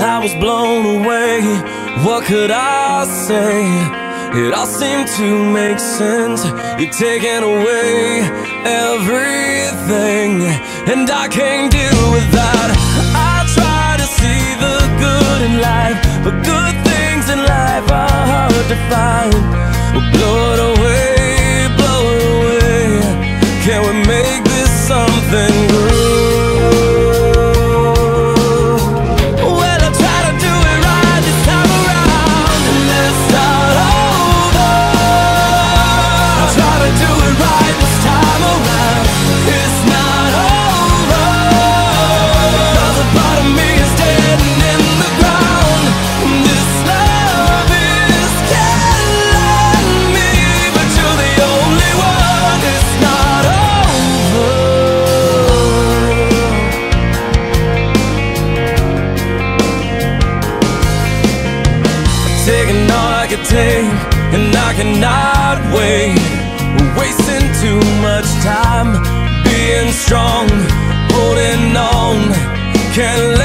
I was blown away. What could I say? It all seemed to make sense. You're taking away everything, and I can't deal with that. I try to see the good in life, but good things in life are hard to find. Blow it away, blow it away. Can we make this something good? Taking all I could take, and I cannot wait. We're wasting too much time being strong, holding on. Can't